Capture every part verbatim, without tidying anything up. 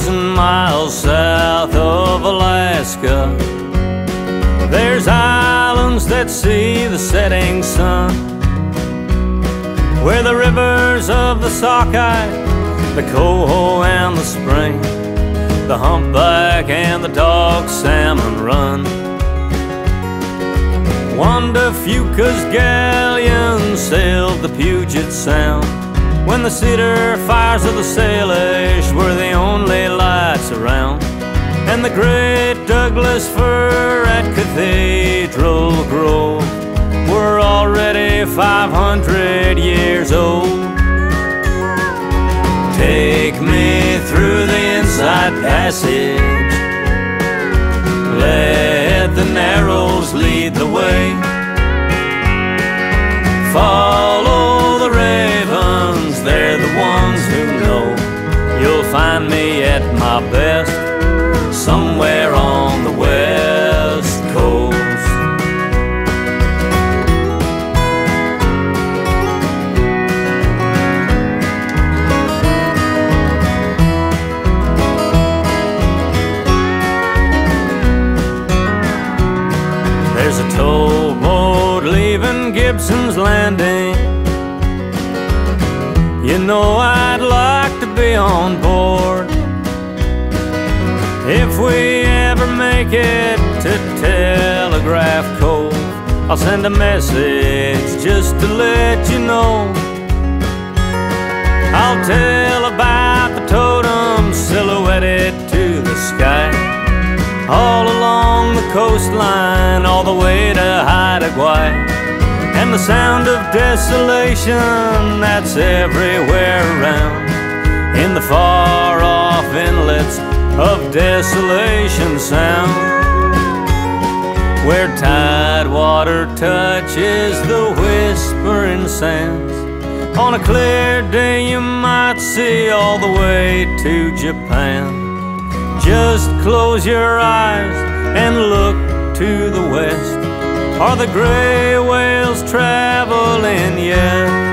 thousand miles south of Alaska, there's islands that see the setting sun, where the rivers of the Sockeye, the Coho and the Spring, the humpback and the dog salmon run. Wanda Fuca's galleon sailed the Puget Sound, when the cedar fires of the Salish were the only lights around, and the great Douglas fir at Cathedral Grove were already five hundred years old. Take me through the Inside Passage, let the Narrows lead the way, follow the ravens, they're the ones who know. You'll find me at my best somewhere on the West Coast. There's a towboat leaving Gibson's Landing. You know I'd like to be on board. If we ever make it to Telegraph Cove, I'll send a message just to let you know. I'll tell about the totem silhouetted to the sky, all along the coastline, all the way to Haida Gwaii, and the sound of desolation that's everywhere around, in the far-off inlets of Desolation Sound, where tide water touches the whispering sands. On a clear day you might see all the way to Japan. Just close your eyes and look to the west. Are the gray whales traveling yet?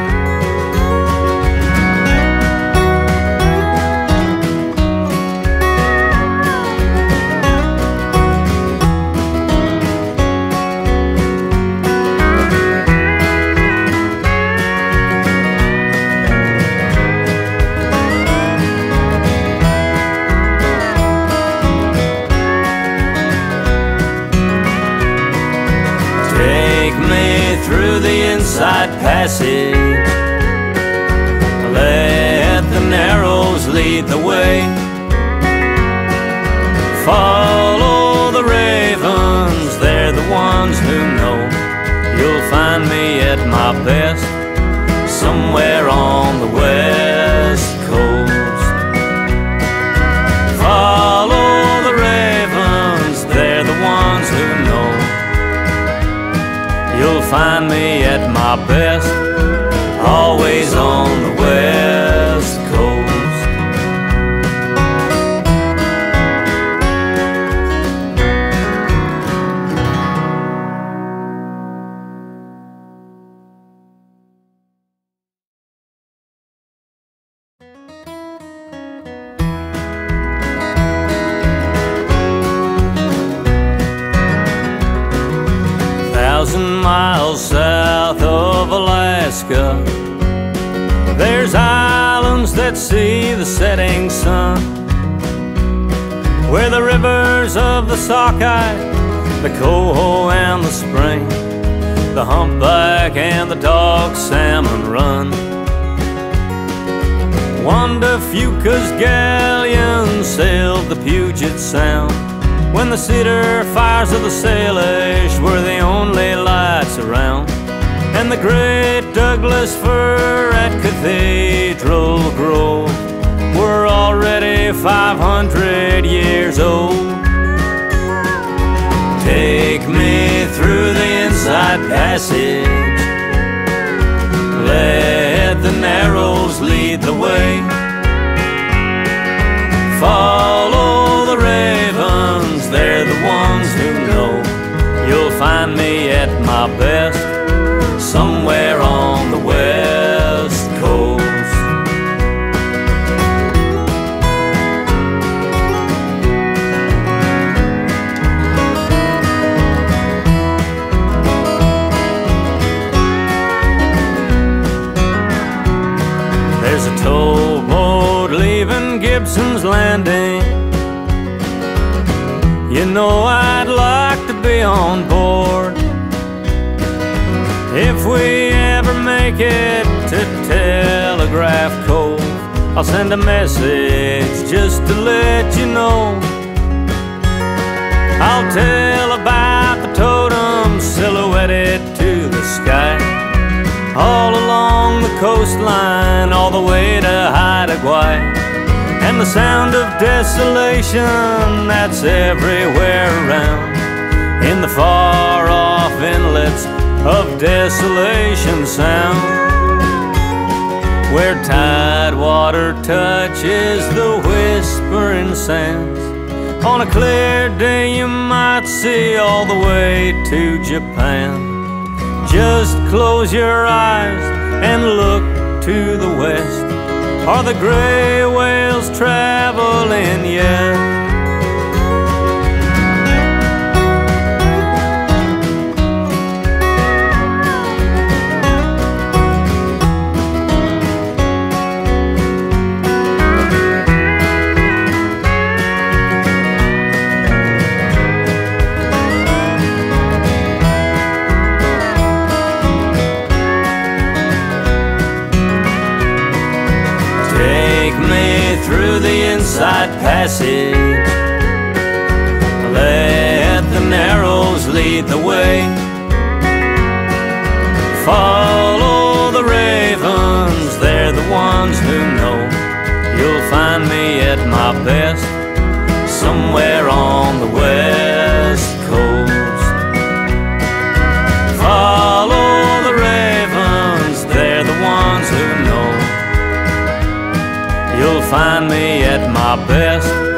Through the Inside Passage, let the Narrows lead the way, follow the ravens, they're the ones who know. You'll find me at my best somewhere on the West Coast. Follow the ravens, they're the ones who know. You'll find me at my best, always on the West Coast. Thousand miles south of Alaska, there's islands that see the setting sun, where the rivers of the Sockeye, the Coho and the Spring, the humpback and the dog salmon run. Wanda Fuca's galleon sailed the Puget Sound, when the cedar fires of the Salish were the only lights around, and the great Douglas fir at Cathedral Grove were already five hundred years old. Take me through the Inside Passage, let the Narrows lead the way, follow the ravens, they're the ones who know. You'll find me at my best somewhere on the West Coast. Jackson's Landing. You know I'd like to be on board if we ever make it to Telegraph Cove. I'll send a message just to let you know. I'll tell about the totem silhouetted to the sky, all along the coastline, all the way to Haida Gwaii, and the sound of desolation that's everywhere around, in the far-off inlets of Desolation Sound, where tide water touches the whispering sands. On a clear day you might see all the way to Japan. Just close your eyes and look to the west. Are the gray whales traveling yet? Through the inside passage, let the Narrows lead the way. Follow the ravens, they're the ones who know. You'll find me at my best somewhere on the west coast. Follow the ravens, they're the ones who know. You'll find me at my best